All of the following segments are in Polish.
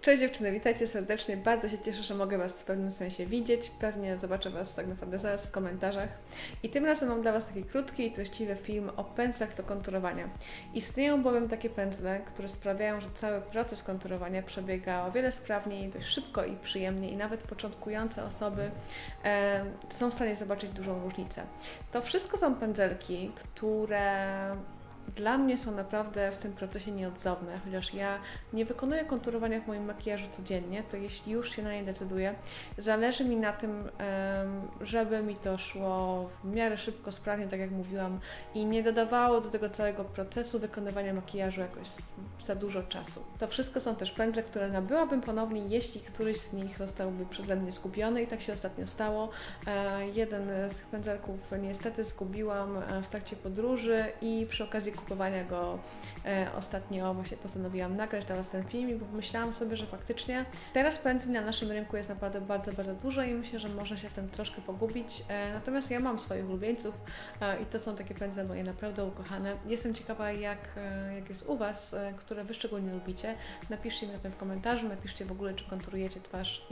Cześć dziewczyny, witajcie serdecznie. Bardzo się cieszę, że mogę Was w pewnym sensie widzieć. Pewnie zobaczę Was tak naprawdę zaraz w komentarzach. I tym razem mam dla Was taki krótki i treściwy film o pędzlach do konturowania. Istnieją bowiem takie pędzle, które sprawiają, że cały proces konturowania przebiega o wiele sprawniej, dość szybko i przyjemnie i nawet początkujące osoby są w stanie zobaczyć dużą różnicę. To wszystko są pędzelki, które dla mnie są naprawdę w tym procesie nieodzowne, chociaż ja nie wykonuję konturowania w moim makijażu codziennie, to jeśli już się na nie decyduję, zależy mi na tym, żeby mi to szło w miarę szybko, sprawnie, tak jak mówiłam, i nie dodawało do tego całego procesu wykonywania makijażu jakoś za dużo czasu. To wszystko są też pędzle, które nabyłabym ponownie, jeśli któryś z nich zostałby przeze mnie zgubiony i tak się ostatnio stało. Jeden z tych pędzelków niestety zgubiłam w trakcie podróży i przy okazji kupowania go ostatnio właśnie postanowiłam nagrać dla Was ten film, bo pomyślałam sobie, że faktycznie teraz pędzli na naszym rynku jest naprawdę bardzo, bardzo dużo i myślę, że można się w tym troszkę pogubić. Natomiast ja mam swoich ulubieńców i to są takie pędzle moje naprawdę ukochane. Jestem ciekawa, jak jest u Was, które Wy szczególnie lubicie. Napiszcie mi o tym w komentarzu, napiszcie w ogóle, czy konturujecie twarz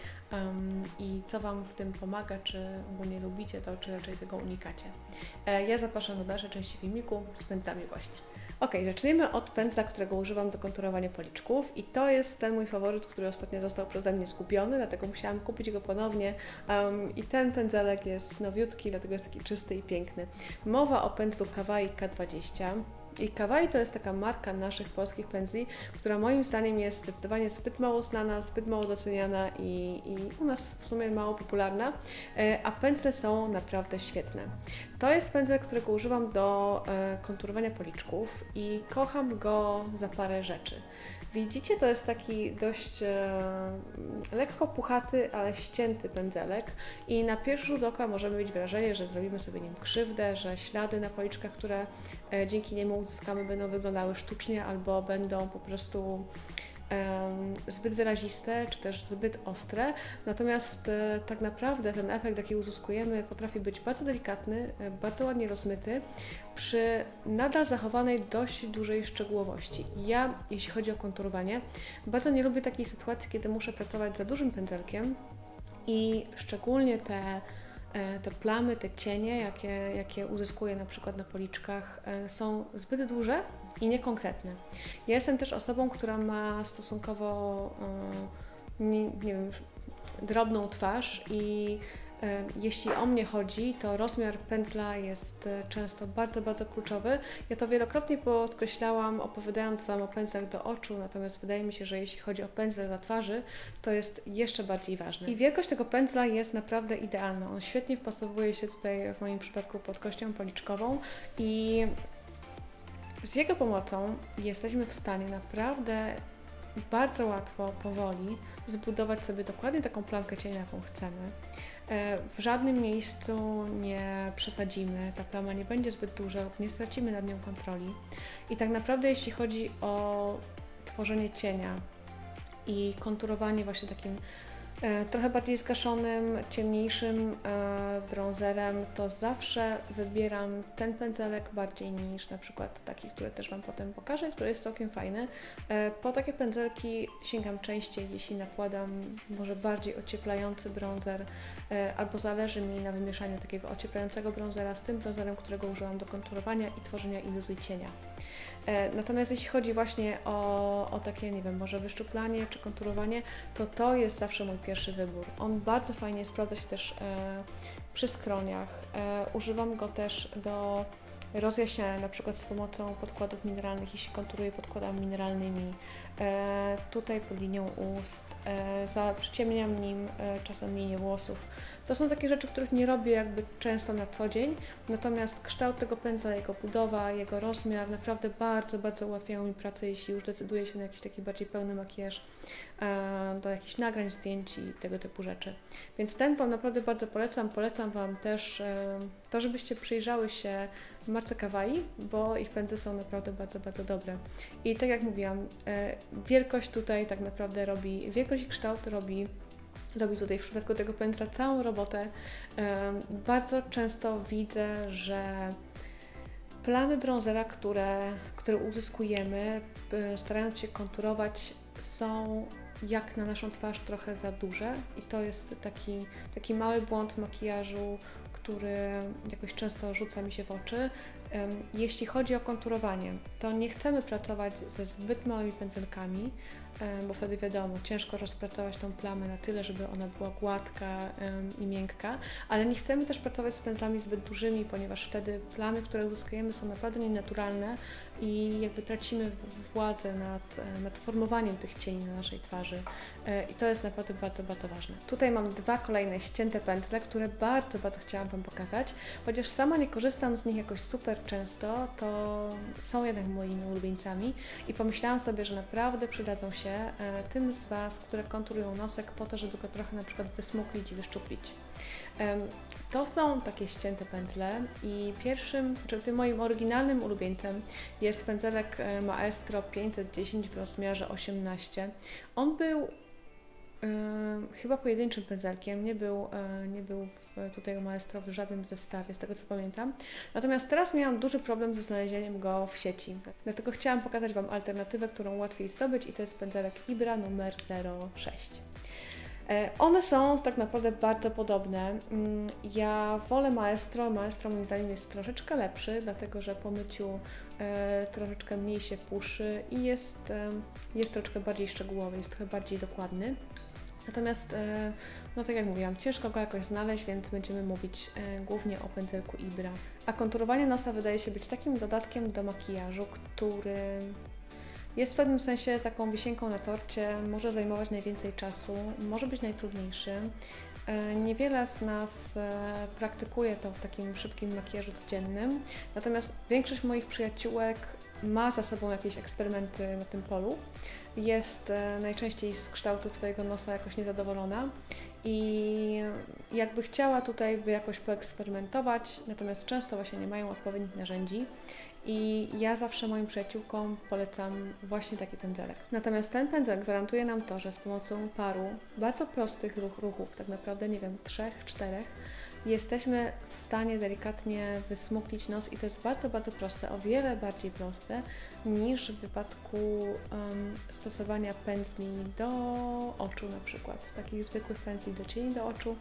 i co Wam w tym pomaga, czy ogólnie lubicie to, czy raczej tego unikacie. Ja zapraszam do dalszej części filmiku z pędzlami właśnie. Ok, zaczniemy od pędzla, którego używam do konturowania policzków i to jest ten mój faworyt, który ostatnio został przeze mnie zgubiony, dlatego musiałam kupić go ponownie i ten pędzelek jest nowiutki, dlatego jest taki czysty i piękny. Mowa o pędzlu Kawaii K20. I Kawaii to jest taka marka naszych polskich pędzli, która moim zdaniem jest zdecydowanie zbyt mało znana, zbyt mało doceniana i u nas w sumie mało popularna, a pędzle są naprawdę świetne. To jest pędzel, którego używam do konturowania policzków i kocham go za parę rzeczy. Widzicie, to jest taki dość lekko puchaty, ale ścięty pędzelek i na pierwszy rzut oka możemy mieć wrażenie, że zrobimy sobie nim krzywdę, że ślady na policzkach, które dzięki niemu uzyskamy, będą wyglądały sztucznie albo będą po prostu zbyt wyraziste, czy też zbyt ostre. Natomiast tak naprawdę ten efekt, jaki uzyskujemy, potrafi być bardzo delikatny, bardzo ładnie rozmyty, przy nadal zachowanej dość dużej szczegółowości. Ja, jeśli chodzi o konturowanie, bardzo nie lubię takiej sytuacji, kiedy muszę pracować za dużym pędzelkiem i szczególnie te plamy, te cienie, jakie uzyskuję na przykład na policzkach, są zbyt duże i niekonkretne. Ja jestem też osobą, która ma stosunkowo, nie wiem, drobną twarz i jeśli o mnie chodzi, to rozmiar pędzla jest często bardzo, bardzo kluczowy. Ja to wielokrotnie podkreślałam, opowiadając Wam o pędzlach do oczu, natomiast wydaje mi się, że jeśli chodzi o pędzel dla twarzy, to jest jeszcze bardziej ważne. I wielkość tego pędzla jest naprawdę idealna. On świetnie wpasowuje się tutaj w moim przypadku pod kością policzkową i z jego pomocą jesteśmy w stanie naprawdę bardzo łatwo, powoli zbudować sobie dokładnie taką plamkę cienia, jaką chcemy. W żadnym miejscu nie przesadzimy, ta plama nie będzie zbyt duża lub nie stracimy nad nią kontroli. I tak naprawdę jeśli chodzi o tworzenie cienia i konturowanie właśnie takim trochę bardziej zgaszonym, ciemniejszym bronzerem, to zawsze wybieram ten pędzelek bardziej niż na przykład taki, który też Wam potem pokażę, który jest całkiem fajny. Po takie pędzelki sięgam częściej, jeśli nakładam może bardziej ocieplający bronzer, albo zależy mi na wymieszaniu takiego ocieplającego bronzera z tym bronzerem, którego użyłam do konturowania i tworzenia iluzji cienia. Natomiast jeśli chodzi właśnie o takie, nie wiem, może wyszczuplanie czy konturowanie, to jest zawsze mój pierwszy wybór. On bardzo fajnie sprawdza się też przy skroniach. Używam go też do rozjaśniania, na przykład z pomocą podkładów mineralnych, jeśli konturuję podkładami mineralnymi, tutaj pod linią ust, przyciemniam nim czasem linię włosów. To są takie rzeczy, których nie robię jakby często na co dzień, natomiast kształt tego pędzla, jego budowa, jego rozmiar naprawdę bardzo, bardzo ułatwiają mi pracę, jeśli już decyduję się na jakiś taki bardziej pełny makijaż, do jakichś nagrań, zdjęć i tego typu rzeczy. Więc ten Wam naprawdę bardzo polecam. Polecam Wam też to, żebyście przyjrzały się marce Kawaii, bo ich pędzle są naprawdę bardzo, bardzo dobre. I tak jak mówiłam, wielkość tutaj tak naprawdę wielkość i kształt robi tutaj w przypadku tego pędzla całą robotę. Bardzo często widzę, że plamy bronzera, które uzyskujemy, starając się konturować, są jak na naszą twarz trochę za duże i to jest taki mały błąd makijażu, który jakoś często rzuca mi się w oczy. Jeśli chodzi o konturowanie, to nie chcemy pracować ze zbyt małymi pędzelkami, bo wtedy wiadomo, ciężko rozpracować tą plamę na tyle, żeby ona była gładka i miękka, ale nie chcemy też pracować z pędzlami zbyt dużymi, ponieważ wtedy plamy, które uzyskujemy, są naprawdę nienaturalne i jakby tracimy władzę nad formowaniem tych cieni na naszej twarzy i to jest naprawdę bardzo, bardzo ważne. Tutaj mam dwa kolejne ścięte pędzle, które bardzo, bardzo chciałam Wam pokazać, chociaż sama nie korzystam z nich jakoś super często, to są jednak moimi ulubieńcami i pomyślałam sobie, że naprawdę przydadzą się tym z Was, które konturują nosek po to, żeby go trochę na przykład wysmuklić i wyszczuplić. To są takie ścięte pędzle i tym moim oryginalnym ulubieńcem jest pędzelek Maestro 510 w rozmiarze 18. On był chyba pojedynczym pędzelkiem, nie był tutaj u Maestro w żadnym zestawie, z tego co pamiętam. Natomiast teraz miałam duży problem ze znalezieniem go w sieci. Dlatego chciałam pokazać Wam alternatywę, którą łatwiej zdobyć i to jest pędzelek Ibra numer 06. One są tak naprawdę bardzo podobne. Ja wolę Maestro. Maestro moim zdaniem jest troszeczkę lepszy, dlatego że po myciu troszeczkę mniej się puszy i jest troszeczkę bardziej szczegółowy, jest trochę bardziej dokładny. Natomiast, no tak jak mówiłam, ciężko go jakoś znaleźć, więc będziemy mówić głównie o pędzelku Ibra. A konturowanie nosa wydaje się być takim dodatkiem do makijażu, który jest w pewnym sensie taką wisienką na torcie, może zajmować najwięcej czasu, może być najtrudniejszy. Niewiele z nas praktykuje to w takim szybkim makijażu codziennym, natomiast większość moich przyjaciółek ma za sobą jakieś eksperymenty na tym polu. Jest najczęściej z kształtu swojego nosa jakoś niezadowolona i jakby chciała tutaj by jakoś poeksperymentować, natomiast często właśnie nie mają odpowiednich narzędzi. I ja zawsze moim przyjaciółkom polecam właśnie taki pędzelek. Natomiast ten pędzelek gwarantuje nam to, że z pomocą paru bardzo prostych ruchów, tak naprawdę nie wiem, 3, 4, jesteśmy w stanie delikatnie wysmuklić nos i to jest bardzo, bardzo proste, o wiele bardziej proste niż w wypadku stosowania pędzli do oczu na przykład. Takich zwykłych pędzli do cieni do oczu,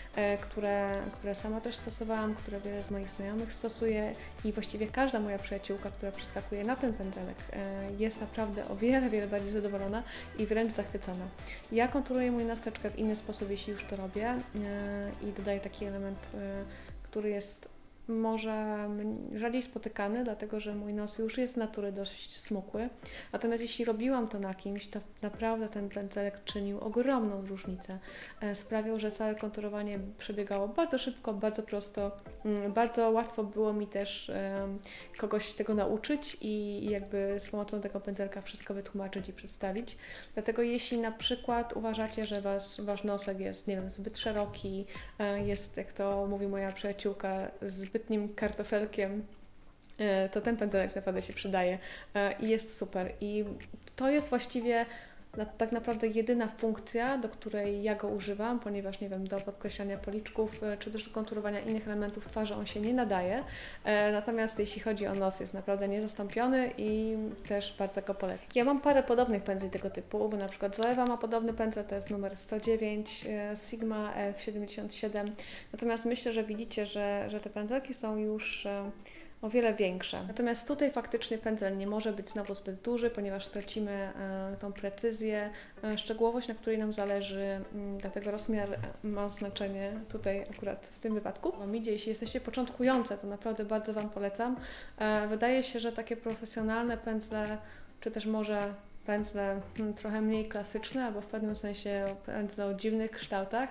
które sama też stosowałam, które wiele z moich znajomych stosuje i właściwie każda moja przyjaciółka, która przeskakuje na ten pędzelek jest naprawdę o wiele, wiele bardziej zadowolona i wręcz zachwycona. Ja konturuję mój nos troszeczkę w inny sposób, jeśli już to robię i dodaję taki element, który jest może rzadziej spotykany, dlatego że mój nos już jest z natury dość smukły. Natomiast jeśli robiłam to na kimś, to naprawdę ten pędzelek czynił ogromną różnicę. Sprawiał, że całe konturowanie przebiegało bardzo szybko, bardzo prosto. Bardzo łatwo było mi też kogoś tego nauczyć i jakby z pomocą tego pędzelka wszystko wytłumaczyć i przedstawić. Dlatego jeśli na przykład uważacie, że wasz nosek jest, nie wiem, zbyt szeroki, jest, jak to mówi moja przyjaciółka, zbytnim kartofelkiem, to ten pędzelek naprawdę się przydaje i jest super. I to jest właściwie tak naprawdę jedyna funkcja, do której ja go używam, ponieważ, nie wiem, do podkreślania policzków czy też do konturowania innych elementów twarzy on się nie nadaje. Natomiast jeśli chodzi o nos, jest naprawdę niezastąpiony i też bardzo go polecam. Ja mam parę podobnych pędzli tego typu, bo na przykład Zoeva ma podobny pędzel, to jest numer 109, Sigma F77. Natomiast myślę, że widzicie, że te pędzelki są już o wiele większe. Natomiast tutaj faktycznie pędzel nie może być znowu zbyt duży, ponieważ stracimy tą precyzję, szczegółowość, na której nam zależy, dlatego rozmiar ma znaczenie tutaj akurat w tym wypadku. Jeśli jesteście początkujące, to naprawdę bardzo Wam polecam. Wydaje się, że takie profesjonalne pędzle, czy też może pędzle trochę mniej klasyczne, albo w pewnym sensie pędzle o dziwnych kształtach,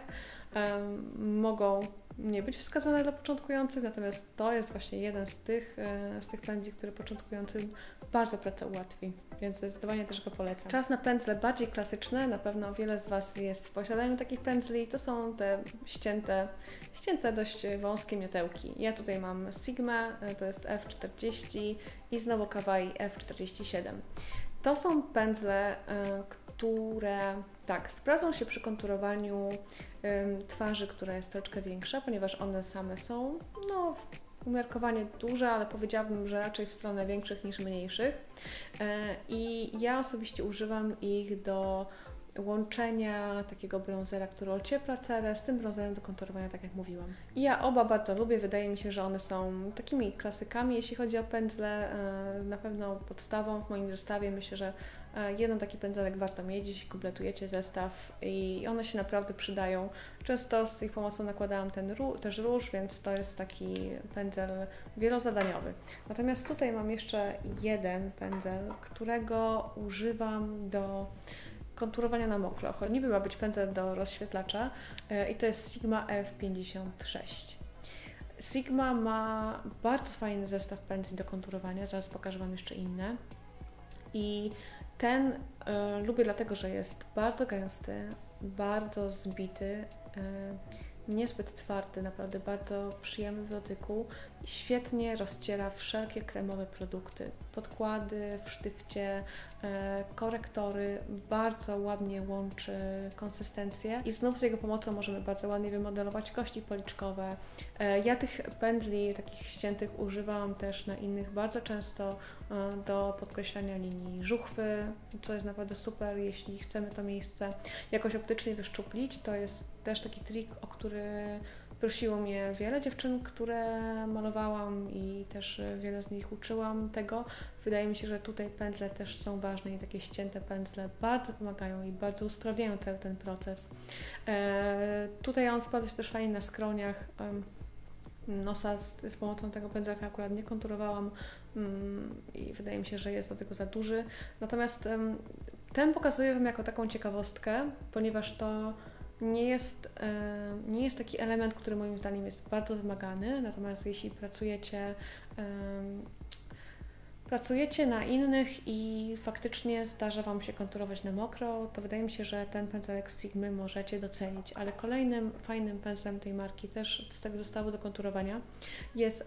mogą nie być wskazane dla początkujących, natomiast to jest właśnie jeden z tych pędzli, który początkującym bardzo pracę ułatwi, więc zdecydowanie też go polecam. Czas na pędzle bardziej klasyczne, na pewno wiele z Was jest w posiadaniu takich pędzli, to są te ścięte dość wąskie miotełki. Ja tutaj mam Sigma, to jest F40 i znowu Kawaii F47. To są pędzle, które tak, sprawdzą się przy konturowaniu twarzy, która jest troszeczkę większa, ponieważ one same są umiarkowanie duże, ale powiedziałabym, że raczej w stronę większych niż mniejszych. I ja osobiście używam ich do łączenia takiego brązera, który ociepla cerę, z tym brązerem do konturowania, tak jak mówiłam. I ja oba bardzo lubię, wydaje mi się, że one są takimi klasykami, jeśli chodzi o pędzle, na pewno podstawą w moim zestawie. Myślę, że jeden taki pędzelek warto mieć, jeśli kompletujecie zestaw i one się naprawdę przydają. Często z ich pomocą nakładałam też róż, więc to jest taki pędzel wielozadaniowy. Natomiast tutaj mam jeszcze jeden pędzel, którego używam do konturowania na mokro. Niby ma być pędzel do rozświetlacza i to jest Sigma F56. Sigma ma bardzo fajny zestaw pędzli do konturowania, zaraz pokażę Wam jeszcze inne. I ten lubię dlatego, że jest bardzo gęsty, bardzo zbity, niezbyt twardy, naprawdę bardzo przyjemny w dotyku i świetnie rozciera wszelkie kremowe produkty, podkłady w sztywcie, korektory, bardzo ładnie łączy konsystencję i znów z jego pomocą możemy bardzo ładnie wymodelować kości policzkowe. Ja tych pędzli takich ściętych używam też na innych bardzo często do podkreślania linii żuchwy, co jest naprawdę super, jeśli chcemy to miejsce jakoś optycznie wyszczuplić. To jest też taki trik, o który prosiło mnie wiele dziewczyn, które malowałam i też wiele z nich uczyłam tego. Wydaje mi się, że tutaj pędzle też są ważne i takie ścięte pędzle bardzo pomagają i bardzo usprawniają cały ten proces. Tutaj on sprawdza się też fajnie na skroniach. Nosa z pomocą tego pędzelka akurat nie konturowałam i wydaje mi się, że jest do tego za duży. Natomiast ten pokazuję Wam jako taką ciekawostkę, ponieważ to nie jest taki element, który moim zdaniem jest bardzo wymagany, natomiast jeśli pracujecie na innych i faktycznie zdarza Wam się konturować na mokro, to wydaje mi się, że ten pędzelek z Sigmy możecie docenić. Ale kolejnym fajnym pędzlem tej marki, też z tego zestawu do konturowania, jest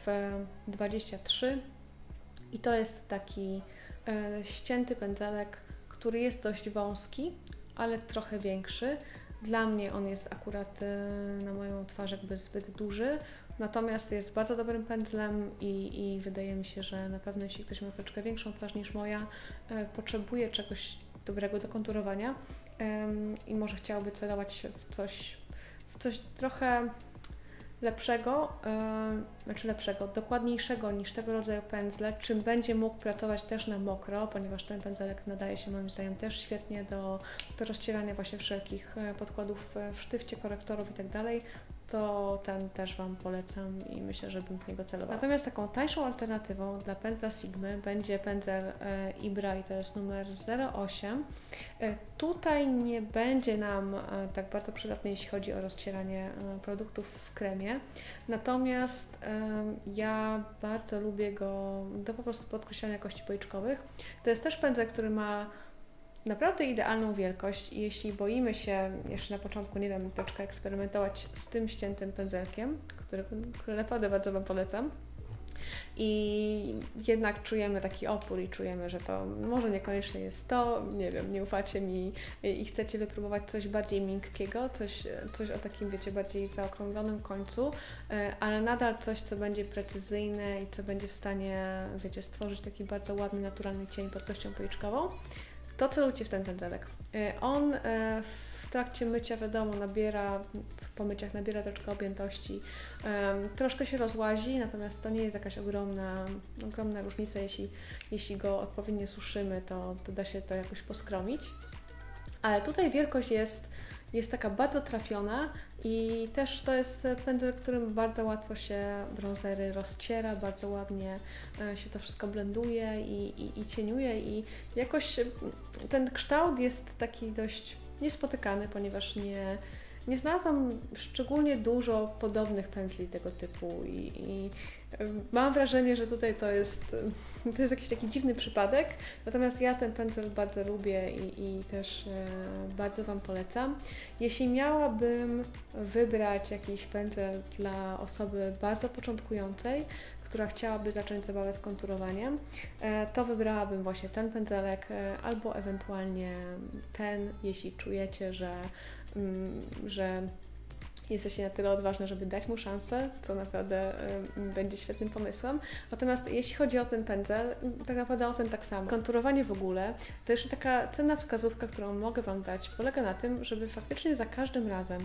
F23 i to jest taki ścięty pędzelek, który jest dość wąski, ale trochę większy. Dla mnie on jest akurat na moją twarz jakby zbyt duży, natomiast jest bardzo dobrym pędzlem i wydaje mi się, że na pewno jeśli ktoś ma troszeczkę większą twarz niż moja, potrzebuje czegoś dobrego do konturowania i może chciałby celować w coś trochę lepszego, dokładniejszego niż tego rodzaju pędzle, czym będzie mógł pracować też na mokro, ponieważ ten pędzelek nadaje się moim zdaniem też świetnie do rozcierania właśnie wszelkich podkładów w sztywcie, korektorów i tak dalej, to ten też Wam polecam i myślę, że bym w niego celowała. Natomiast taką tańszą alternatywą dla pędzla Sigmy będzie pędzel Ibra i to jest numer 08. Tutaj nie będzie nam tak bardzo przydatny, jeśli chodzi o rozcieranie produktów w kremie, natomiast ja bardzo lubię go do po prostu podkreślania kości policzkowych. To jest też pędzel, który ma naprawdę idealną wielkość i jeśli boimy się, jeszcze na początku, nie wiem, troszkę eksperymentować z tym ściętym pędzelkiem, który naprawdę bardzo Wam polecam, i jednak czujemy taki opór i czujemy, że to może niekoniecznie jest to, nie wiem, nie ufacie mi i chcecie wypróbować coś bardziej miękkiego, coś o takim, wiecie, bardziej zaokrąglonym końcu, ale nadal coś, co będzie precyzyjne i co będzie w stanie, wiecie, stworzyć taki bardzo ładny, naturalny cień pod kością policzkową, to celujcie w ten pędzelek. On w trakcie mycia, wiadomo, po myciach nabiera troszkę objętości, troszkę się rozłazi, natomiast to nie jest jakaś ogromna różnica, jeśli go odpowiednio suszymy, to da się to jakoś poskromić. Ale tutaj wielkość jest taka bardzo trafiona i też to jest pędzel, którym bardzo łatwo się brązery rozciera, bardzo ładnie się to wszystko blenduje i cieniuje i jakoś ten kształt jest taki dość niespotykany, ponieważ nie znalazłam szczególnie dużo podobnych pędzli tego typu i mam wrażenie, że tutaj to jest jakiś taki dziwny przypadek, natomiast ja ten pędzel bardzo lubię i też bardzo Wam polecam. Jeśli miałabym wybrać jakiś pędzel dla osoby bardzo początkującej, która chciałaby zacząć zabawę z konturowaniem, to wybrałabym właśnie ten pędzelek albo ewentualnie ten, jeśli czujecie, że jesteście na tyle odważne, żeby dać mu szansę, co naprawdę będzie świetnym pomysłem. Natomiast jeśli chodzi o ten pędzel, tak naprawdę o ten tak samo. Konturowanie w ogóle, to jeszcze taka cenna wskazówka, którą mogę Wam dać, polega na tym, żeby faktycznie za każdym razem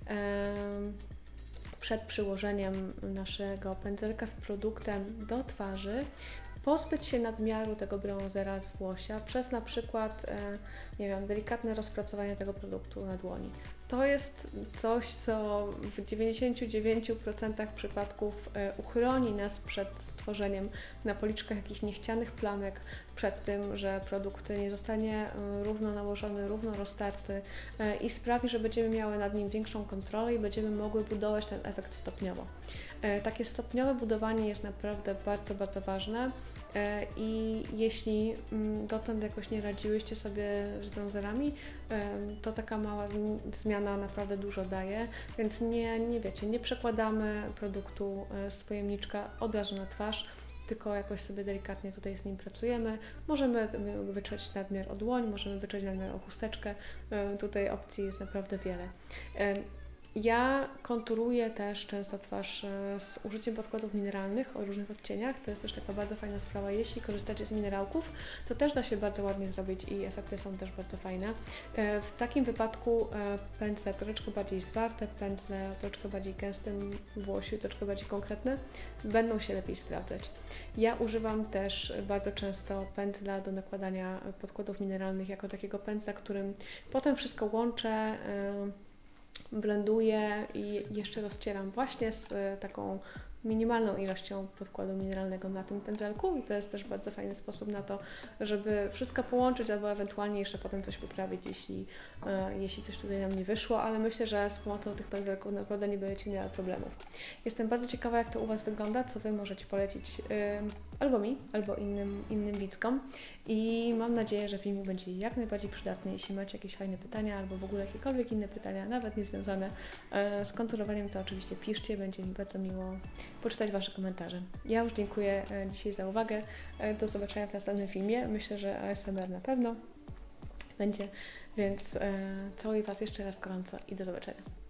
przed przyłożeniem naszego pędzelka z produktem do twarzy pozbyć się nadmiaru tego bronzera z włosia przez na przykład, nie wiem, delikatne rozpracowanie tego produktu na dłoni. To jest coś, co w 99% przypadków uchroni nas przed stworzeniem na policzkach jakichś niechcianych plamek, przed tym, że produkt nie zostanie równo nałożony, równo roztarty i sprawi, że będziemy miały nad nim większą kontrolę i będziemy mogły budować ten efekt stopniowo. Takie stopniowe budowanie jest naprawdę bardzo, bardzo ważne. I jeśli dotąd jakoś nie radziłyście sobie z bronzerami, to taka mała zmiana naprawdę dużo daje, więc nie przekładamy produktu z pojemniczka od razu na twarz, tylko jakoś sobie delikatnie tutaj z nim pracujemy. Możemy wyczuć nadmiar o dłoń, możemy wyczuć nadmiar o chusteczkę, tutaj opcji jest naprawdę wiele. Ja konturuję też często twarz z użyciem podkładów mineralnych o różnych odcieniach. To jest też taka bardzo fajna sprawa. Jeśli korzystacie z minerałków, to też da się bardzo ładnie zrobić i efekty są też bardzo fajne. W takim wypadku pędzle troszeczkę bardziej zwarte, pędzle troszeczkę bardziej gęstym włosiu, troszeczkę bardziej konkretne, będą się lepiej sprawdzać. Ja używam też bardzo często pędzla do nakładania podkładów mineralnych jako takiego pędzla, którym potem wszystko łączę, blenduję i jeszcze rozcieram właśnie z taką minimalną ilością podkładu mineralnego na tym pędzelku i to jest też bardzo fajny sposób na to, żeby wszystko połączyć albo ewentualnie jeszcze potem coś poprawić, jeśli coś tutaj nam nie wyszło, ale myślę, że z pomocą tych pędzelków naprawdę nie będziecie miały problemów. Jestem bardzo ciekawa, jak to u Was wygląda, co Wy możecie polecić albo mi, albo innym widzkom i mam nadzieję, że filmik będzie jak najbardziej przydatny. Jeśli macie jakieś fajne pytania albo w ogóle jakiekolwiek inne pytania, nawet niezwiązane z konturowaniem, to oczywiście piszcie, będzie mi bardzo miło poczytać Wasze komentarze. Ja już dziękuję dzisiaj za uwagę. Do zobaczenia w następnym filmie. Myślę, że ASMR na pewno będzie, więc całuję Was jeszcze raz gorąco i do zobaczenia.